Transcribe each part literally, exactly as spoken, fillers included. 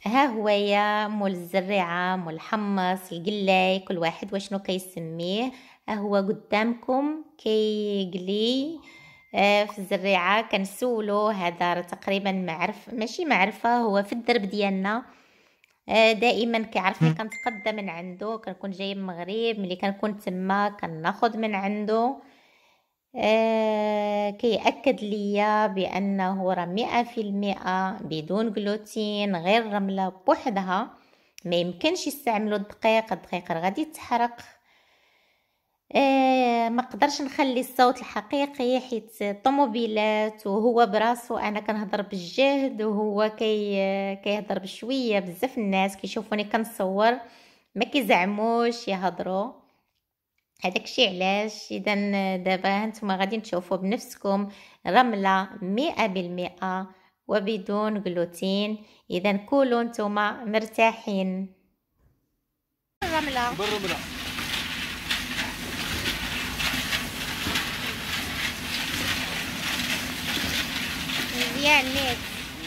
ها هويا مول الزريعة، مول الحمص، القلاي، كل واحد وشنو كيسميه. ها هو قدامكم كيقلي آه في الزريعة. كنسولو هذا تقريبا معرف ماشي معرفة، هو في الدرب ديالنا. آه دائما كيعرفني كنتقدى من عنده، كنكون جاي من المغرب، ملي كنكون تما كناخد من عنده. آه كيأكد ليا بأنه راه مئة في المئة بدون جلوتين، غير رملة بوحدها. ما يمكنش يستعملوا الدقيق، الدقيق راه غادي يتحرق. آه ما قدرش نخلي الصوت الحقيقي حيت طوموبيلات، وهو براسو انا كنهضر بالجهد وهو كي كيهضر بشويه. بزاف الناس كيشوفوني كنصور ما كيزعموش يهضروا. هذاك الشيء علاش اذا دابا هانتوما غادي تشوفوا بنفسكم رمله مئة بالمئة وبدون جلوتين. اذا كونوا نتوما مرتاحين. الرمله بالرمله مزيان نيت.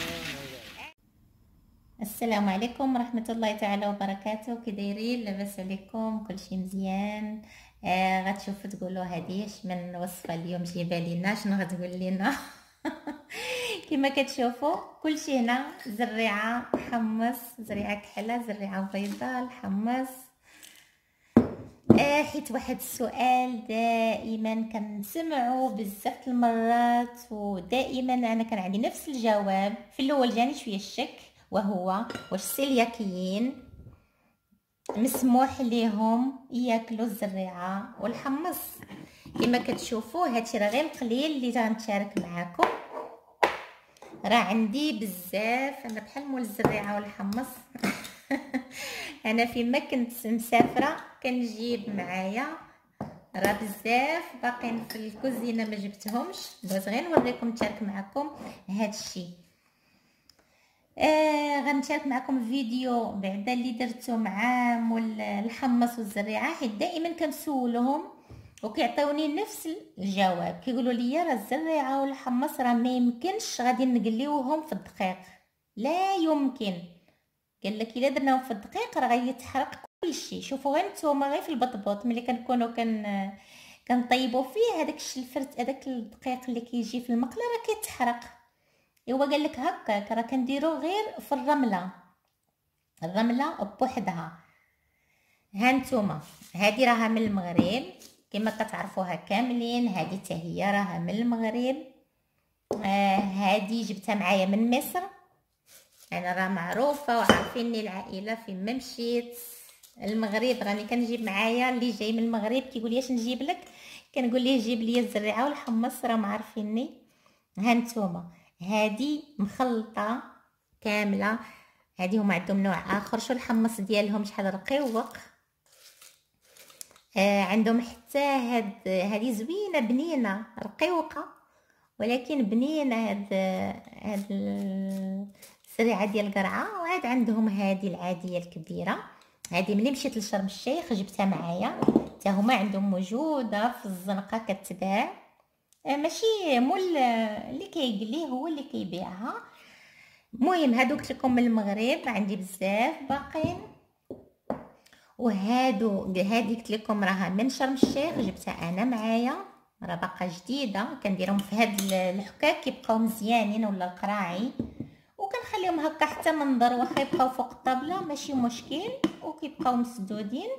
السلام عليكم ورحمه الله تعالى وبركاته. كي دايرين؟ لاباس عليكم؟ كلشي مزيان؟ آه غتشوفوا تقولوا هذه اش من وصفه اليوم جايبه لينا، شنو غتقول لنا؟ كما كتشوفوا كلشي هنا زريعه حمص، زريعه كحله، زريعه بيضاء، الحمص. آه حيت واحد السؤال دائما كنسمعو بزاف المرات، ودائما انا كان عندي نفس الجواب. في الاول جاني شويه الشك، وهو واش السيلياكيين مسموح ليهم ياكلوا الزريعه والحمص؟ كما كتشوفوا هادشي راه غير القليل اللي غنشارك معاكم. راه عندي بزاف، انا بحال مول الزريعه والحمص. انا فيما كنت مسافره كنجيب معايا، راه بزاف باقين في الكوزينه ما جبتهمش. بغيت غير نوريكم نشارك معكم هذا الشيء. آه غنشارك معكم فيديو بعدا اللي درته مع مول الحمص والزريعه، حيت دائما كنسولهم وكيعطيوني نفس الجواب. كيقولوا لي راه الزريعه والحمص راه ما يمكنش غادي نقليوهم في الدقيق، لا يمكن. قال لك الا درناهم في الدقيق راه غيتحرق كلشي. شوفوا غير نتوما، غير في البطبوط ملي كنكونوا كن كنطيبوا فيه هذاك الشلفرت، هذاك الدقيق اللي كيجي في المقله راه كيتحرق. ايوا قال لك هكاك راه كنديرو غير في الرمله، الرمله بوحدها. ها نتوما هذه راها من المغرب كما كتعرفوها كاملين، هذه حتى هي راها من المغرب. آه هذه جبتها معايا من مصر. انا راه معروفه وعارفيني العائله فين ما مشيت المغرب راني كنجيب معايا. اللي جاي من المغرب كيقول لي اش نجيب لك، كنقول ليه جيب لي الزريعه والحمص، راه معرفيني. ها نتوما هذه مخلطه كامله. هذه هما عندهم نوع اخر، شو الحمص ديالهم شحال رقيق. آه عندهم حتى هاد هذه زوينه بنينه رقيقه، ولكن بنينه هاد هاد الزريعه ديال القرعه. وعاد عندهم هذه العاديه الكبيره. هذه ملي مشيت لشرم الشيخ جبتها معايا، حتى هما عندهم موجوده في الزنقه كتباع. آه ماشي مول اللي كيقلي هو اللي كيبيعها. المهم هادو قلت لكم من المغرب، عندي بزاف باقين. وهادو هادي قلت لكم راها من شرم الشيخ، جبتها انا معايا، راه باقا جديده. كنديرهم في هاد الحكاك كيبقاو مزيانين، ولا القراعي، وكنخليهم هكا حتى منظر، واخا يبقاو فوق الطابله ماشي مشكل، وكيبقاو مسدودين.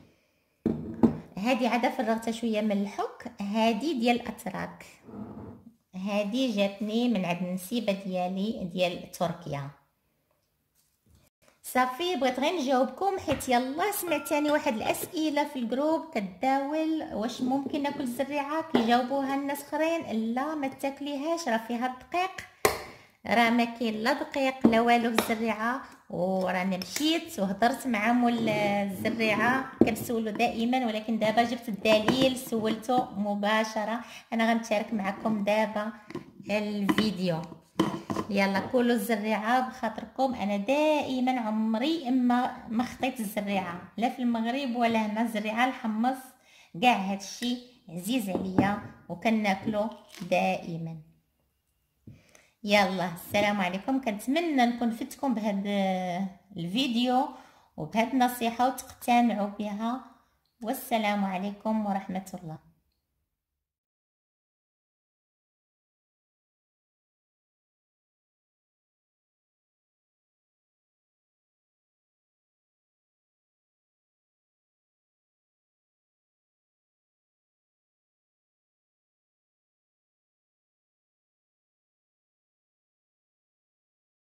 هادي عاده فرغتها شويه من الحك. هادي ديال الاتراك، هادي جاتني من عند النسيبه ديالي ديال تركيا. صافي بغيت غير نجاوبكم، حيت يلا سمعت ثاني واحد الاسئله في الجروب كتداول واش ممكن ناكل الزريعه، كيجاوبوها الناس اخرين لا ما تاكليهاش راه فيها الدقيق. راه ما كاين لا دقيق لا والو في الزريعه. ورانا مشيت وهضرت مع مول الزريعه كنسولو دائما، ولكن دابا جبت الدليل سولته مباشره. انا غنشارك معكم دابا الفيديو. يلا كلوا الزريعه بخاطركم. انا دائما عمري اما ما خطيت الزريعه لا في المغرب ولا هنا. الزريعه الحمص كاع هادشي عزيز عليا وكناكلو دائما. يلا السلام عليكم، كنتمنى نكون فدتكم بهذا الفيديو وبهذه النصيحة وتقتنعوا بها. والسلام عليكم ورحمة الله.